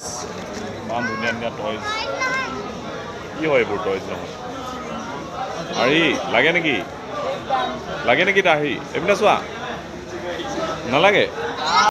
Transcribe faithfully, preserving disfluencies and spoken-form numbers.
ইমান ধুনীয়া ধুনীয়া টয়জ কি হয় এইবোৰ টয়জ নহয় আহি লাগে নেকি লাগে নেকি তা আহি এইপিনে চোৱা নালাগে